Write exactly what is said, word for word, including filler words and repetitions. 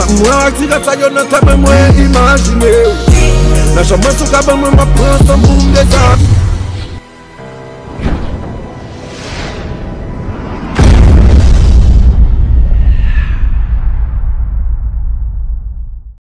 Moi tira ta yo nan table moi imaginer. La chambre sou ka ban moi ma prend son boum des